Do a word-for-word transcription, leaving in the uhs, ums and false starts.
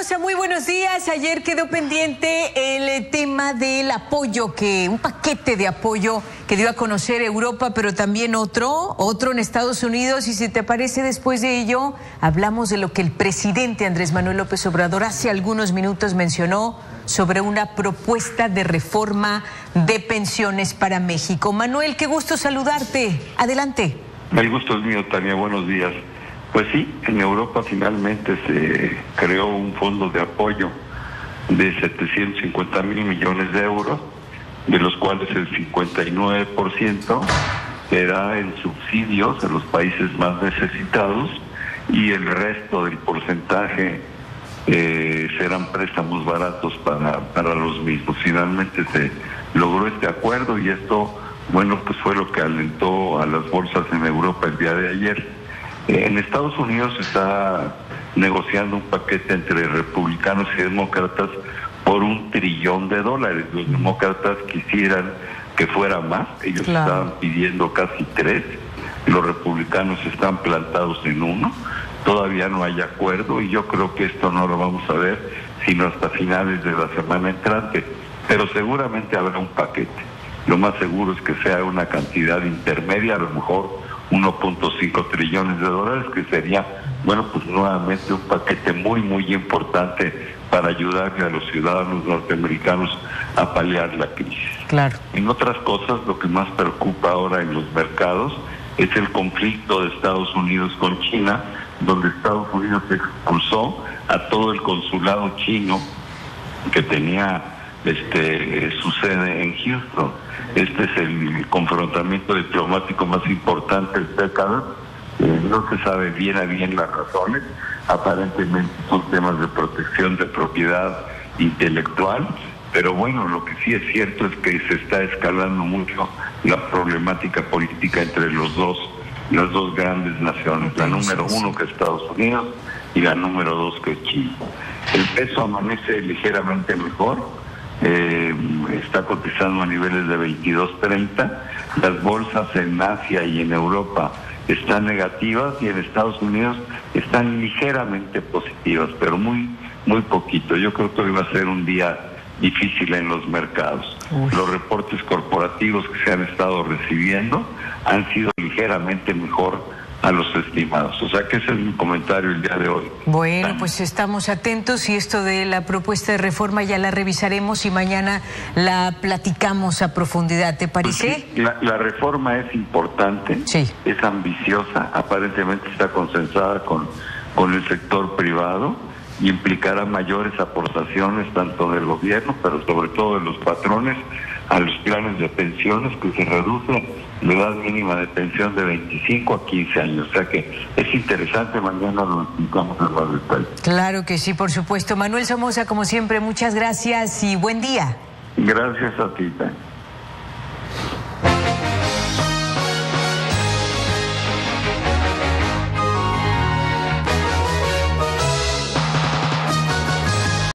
Mendoza, muy buenos días. Ayer quedó pendiente el tema del apoyo, que un paquete de apoyo que dio a conocer Europa, pero también otro, otro en Estados Unidos. Y si te parece, después de ello, hablamos de lo que el presidente Andrés Manuel López Obrador hace algunos minutos mencionó sobre una propuesta de reforma de pensiones para México. Manuel, qué gusto saludarte. Adelante. El gusto es mío, Tania. Buenos días. Pues sí, en Europa finalmente se creó un fondo de apoyo de setecientos cincuenta mil millones de euros, de los cuales el cincuenta y nueve por ciento será en subsidios a los países más necesitados y el resto del porcentaje eh, serán préstamos baratos para, para los mismos. Finalmente se logró este acuerdo y esto, bueno, pues fue lo que alentó a las bolsas en Europa el día de ayer. En Estados Unidos se está negociando un paquete entre republicanos y demócratas por un trillón de dólares. Los demócratas quisieran que fuera más, ellos claro. estaban pidiendo casi tres, los republicanos están plantados en uno, todavía no hay acuerdo y yo creo que esto no lo vamos a ver sino hasta finales de la semana entrante, pero seguramente habrá un paquete. Lo más seguro es que sea una cantidad intermedia, a lo mejor uno punto cinco trillones de dólares, que sería, bueno, pues nuevamente un paquete muy, muy importante para ayudarle a los ciudadanos norteamericanos a paliar la crisis. Claro. En otras cosas, lo que más preocupa ahora en los mercados es el conflicto de Estados Unidos con China, donde Estados Unidos expulsó a todo el consulado chino que tenía este su sede en Houston. Este es el confrontamiento diplomático más importante de décadas. Eh, no se sabe bien a bien las razones. Aparentemente son temas de protección de propiedad intelectual. Pero bueno, lo que sí es cierto es que se está escalando mucho la problemática política entre los dos, las dos grandes naciones. La número uno, que es Estados Unidos, y la número dos, que es China. El peso amanece ligeramente mejor. Eh, está cotizando a niveles de veintidós treinta. Las bolsas en Asia y en Europa están negativas y en Estados Unidos están ligeramente positivas, pero muy muy poquito. Yo creo que hoy va a ser un día difícil en los mercados. Uf. Los reportes corporativos que se han estado recibiendo han sido ligeramente mejor a los estimados. O sea que ese es mi comentario el día de hoy. Bueno, pues estamos atentos y esto de la propuesta de reforma ya la revisaremos y mañana la platicamos a profundidad. ¿Te parece? Pues sí, la, la reforma es importante, sí. es ambiciosa, aparentemente está consensada con, con el sector privado y implicará mayores aportaciones tanto del gobierno, pero sobre todo de los patrones, a los planes de pensiones, que se reduce la edad mínima de pensión de veinticinco a quince años. O sea que es interesante, mañana lo explicamos en más detalle. Claro que sí, por supuesto. Manuel Somoza, como siempre, muchas gracias y buen día. Gracias a ti, Tania.